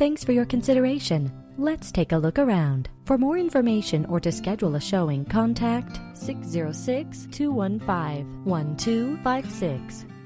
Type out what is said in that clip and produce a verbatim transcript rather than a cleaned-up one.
Thanks for your consideration. Let's take a look around. For more information or to schedule a showing, contact six zero six, two one five, one two five six.